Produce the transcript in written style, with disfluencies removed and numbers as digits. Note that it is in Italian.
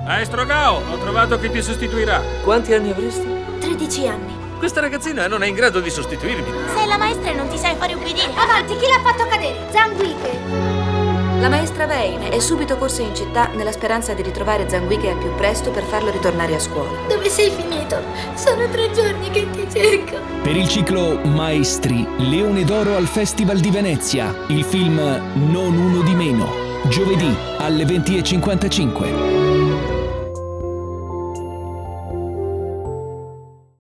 Maestro Gao, ho trovato chi ti sostituirà. Quanti anni avresti? 13 anni. Questa ragazzina non è in grado di sostituirmi. Sei la maestra e non ti sai fare ubbidire. Avanti, chi l'ha fatto cadere? Zanguiche. La maestra Vane è subito corsa in città nella speranza di ritrovare Zanguiche al più presto per farlo ritornare a scuola. Dove sei finito? Sono 3 giorni che ti cerco. Per il ciclo Maestri, Leone d'Oro al Festival di Venezia, il film Non uno di meno, giovedì alle 20:55.